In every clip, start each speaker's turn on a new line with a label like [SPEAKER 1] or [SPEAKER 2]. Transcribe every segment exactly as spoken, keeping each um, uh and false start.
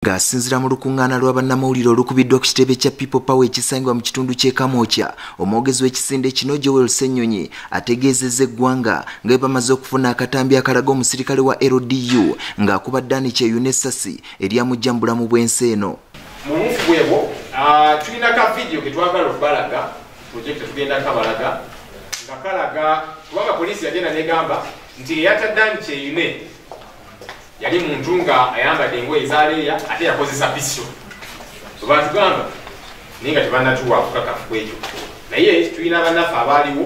[SPEAKER 1] Ng'asinziira mu lukuŋŋaana lwa bannamawulire olukubiddwa ku kitebe kya People Power ekisangibwa mu kitundu ky'e Kamwokya, omwogezi w'ekisinde kino Joel Ssenyonyi ategeezezza eggwanga nga bamaze okufuna akatambi akalaga omusirikale wa L D U ng'akuba Dani Kyeyune essasi eryamujja mu bulamu bw'ensi eno.
[SPEAKER 2] Mu bufu bwebo tulina ka vidiyo ke twagala okubalaga, projekiti tugenda kabalaga nga kalaga kubanga poliisi yagenda n'egamba nti eyatta Dani Kyeyune yali muntu nga ayambadde engoye ezaleeya ate yakozesa pisyo. Batugamba naye nga tebannatuwa kukakafu kwekyo, naye tulina bannaffe abaaliwo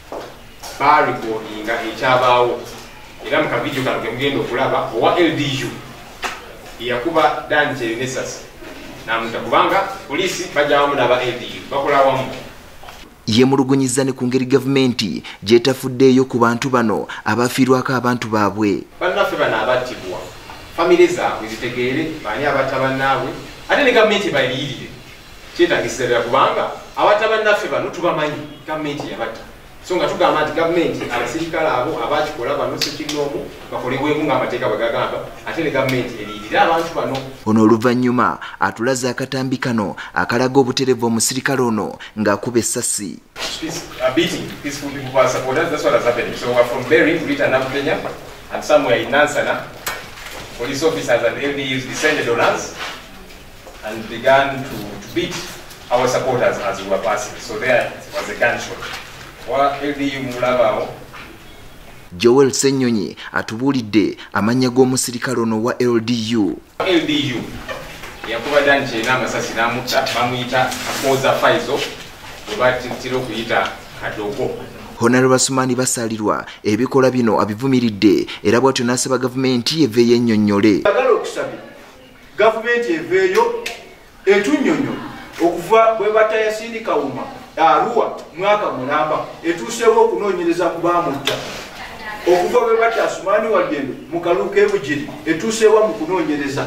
[SPEAKER 2] barikodinga ekyabaawo era mu kavidiyo kano ke mugenda okulaba owa L D U yakuba Dani Kyeyune essasi namuta kubanga poliisi bajja wamu n'aba L D U bakola wamu.
[SPEAKER 1] Yemulugunyiza ne ku ngeri gavumenti gyetafuddeeyo ku bantu bano abafiirwako abantu baabwe.
[SPEAKER 2] Bannaffe bano abattibwa famire zaabwe zitegeere baani abatta bannaabwe ate ne gavumenti baliyirire kyetagisirira kubanga abatta bannaffe bano tubamanyi gavumenti yabatta, so nga tugamba nti gavumenti abasirikale abo abakikola bano sekinoomu bakolebwemu ng'amateeka bwe gagamba ate ne gavumenti eriyirire abantu bano.
[SPEAKER 1] Ono oluvannyuma atulaze akatambi kano akalaga obuterevu omusirikale ono ng'akuba essasi.
[SPEAKER 2] Beating peaceful people who are supporters, that's what has happened. So we're from Berry, we reached Kenya, and somewhere in Nansana, police officers and L D Us descended on us and began to, to beat our supporters as we were passing. So there was a gunshot. L D U mulabao.
[SPEAKER 1] Joel Ssenyonyi atubuulidde amannya g'omusirikale ono wa L D U.
[SPEAKER 2] L D U yakuba Dani Kyeyune amasasi n'amutta, bamuyita Kakoza Faizo, webatitira okuyita Kadogo.
[SPEAKER 1] Honorable Basumani basalirwa ebikola bino abivumiridde era bw'atyo n'asaba gavumenti eveeyo ennyonnyole.
[SPEAKER 3] Agala okusabira gavumenti eveeyo etunnyonnyole okuva bwe batayasindika Wuma Arua mwaka mulamba etuuseewo okunoonyereza ku baamutta, okuva bwe bata Asumani Walyendo mu kalulu k'Ebugiri etuuseewa mu kunoonyereza,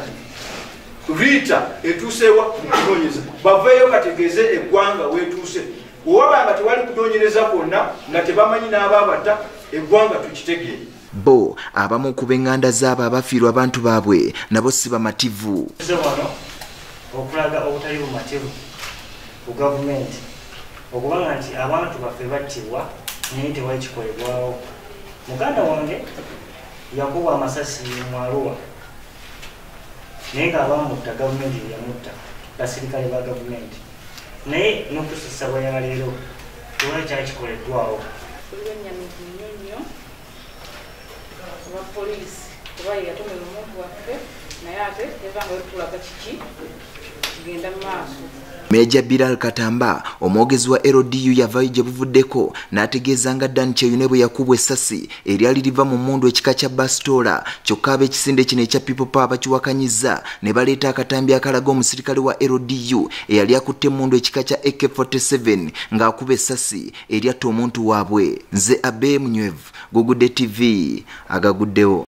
[SPEAKER 3] Rita etuuseewa mu kunoonyereza, baveeyo bategeeze eggwanga weetuuse. Bw'obanga tewali kunoonyereza kwonna nga tebamanyi n'abaabata eggwanga tukitegeere.
[SPEAKER 1] Bo abamu ku b'eŋŋanda zaabo abafiirwa abantu baabwe nabo si bamativu.
[SPEAKER 4] Wano okulaga obutali bumativu ku gavumenti okubanga nti abantu baffe battibwa naye tewali kikolebwawo. Muganda wange yakuba amasasi mu Arua naye ng'abamutta gavumenti yamutta, basirikale ba gavumenti, naye n'okususa bwe yaleero tewali kyali kikoleddwawo.
[SPEAKER 5] Kulinyamizi nnyo aba poliisi kuba yatomera omuntu waffe naye ate yavanga wetulaga kiki kigenda mu maaso.
[SPEAKER 1] Meja Bilal Katamba omwogezi wa L D U yavaayo gye buvuddeko n'ategeeza nga Dani Kyeyune bwe yakubwa essasi eryali liva mu mmundu ekika kya basitoola, kyokka ab'ekisinde kino ekya People Power bakiwakanyizza ne baleeta akatambi akalaga omusirikale wa L D U eyali akutte emmundu ekika kya A K forty-seven ng'akuba essasi eryatta omuntu waabwe. Nze Abe Munywevu, Gugudde T V agaguddewo.